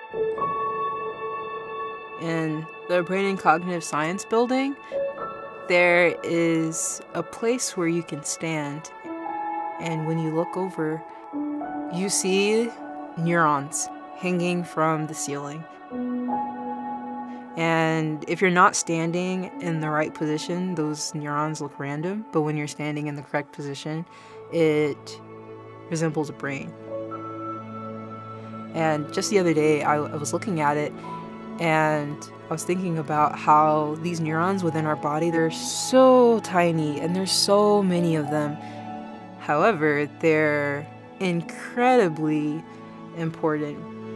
In the Brain and Cognitive Science building, there is a place where you can stand, and when you look over, you see neurons hanging from the ceiling. And if you're not standing in the right position, those neurons look random, but when you're standing in the correct position, it resembles a brain. And just the other day, I was looking at it, and I was thinking about how these neurons within our body, they're so tiny, and there's so many of them. However, they're incredibly important.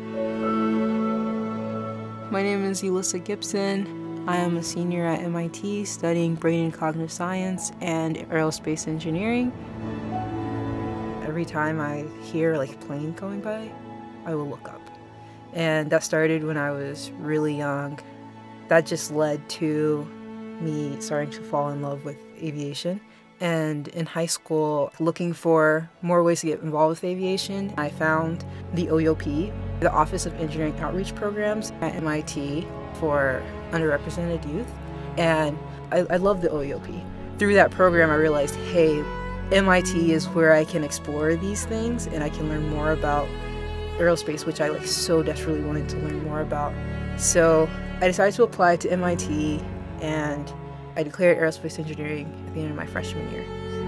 My name is Elissa Gibson. I am a senior at MIT studying brain and cognitive science and aerospace engineering. Every time I hear like a plane going by, I will look up. And that started when I was really young. That just led to me starting to fall in love with aviation. And in high school, looking for more ways to get involved with aviation, I found the OEOP, the Office of Engineering Outreach Programs at MIT for underrepresented youth. And I love the OEOP. Through that program, I realized, hey, MIT is where I can explore these things and I can learn more about aerospace, which I so desperately wanted to learn more about. So I decided to apply to MIT, and I declared aerospace engineering at the end of my freshman year.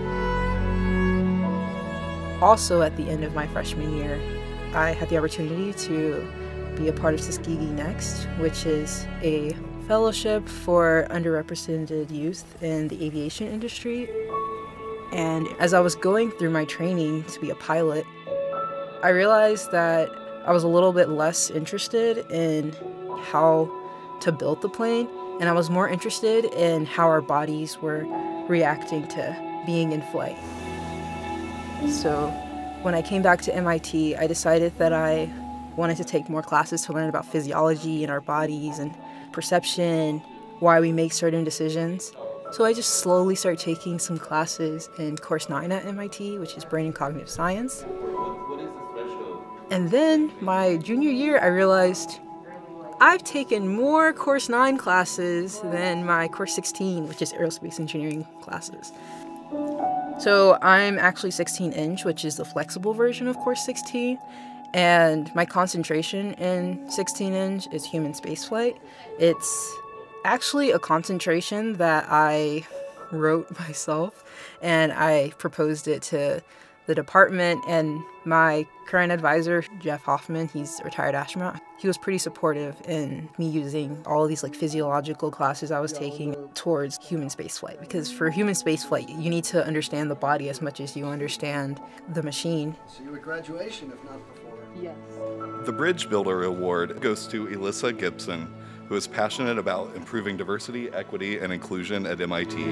Also at the end of my freshman year, I had the opportunity to be a part of Tuskegee Next, which is a fellowship for underrepresented youth in the aviation industry. And as I was going through my training to be a pilot, I realized that I was a little bit less interested in how to build the plane, and I was more interested in how our bodies were reacting to being in flight. So when I came back to MIT, I decided that I wanted to take more classes to learn about physiology in our bodies and perception, why we make certain decisions. So I just slowly started taking some classes in course 9 at MIT, which is Brain and Cognitive Science. What is the threshold? And then my junior year, I realized I've taken more course 9 classes than my course 16, which is aerospace engineering classes. So I'm actually 16-inch, which is the flexible version of course 16. And my concentration in 16-inch is human spaceflight. It's actually a concentration that I wrote myself, and I proposed it to the department, and my current advisor, Jeff Hoffman, he's a retired astronaut. He was pretty supportive in me using all of these physiological classes I was taking towards human spaceflight, because for human spaceflight, you need to understand the body as much as you understand the machine. So you at graduation, if not before. Yes. The Bridge Builder Award goes to Elissa Gibson, who is passionate about improving diversity, equity, and inclusion at MIT.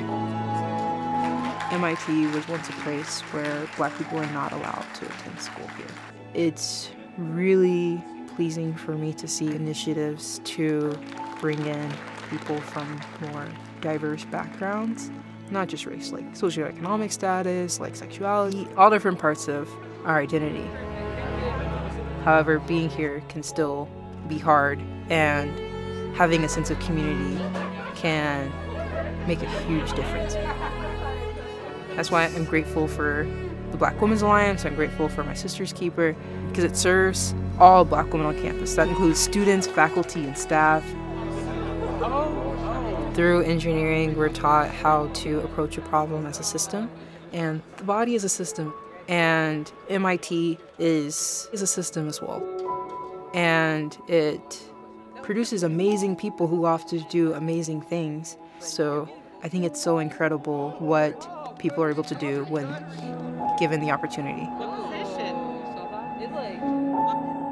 MIT was once a place where Black people were not allowed to attend school here. It's really pleasing for me to see initiatives to bring in people from more diverse backgrounds, not just race, socioeconomic status, sexuality, all different parts of our identity. However, being here can still be hard, and having a sense of community can make a huge difference. That's why I'm grateful for the Black Women's Alliance. I'm grateful for my Sister's Keeper, because it serves all Black women on campus. That includes students, faculty, and staff. Through engineering, we're taught how to approach a problem as a system, and the body is a system, and MIT is a system as well. And it produces amazing people who have to do amazing things. So I think it's so incredible what people are able to do when given the opportunity. What position? It's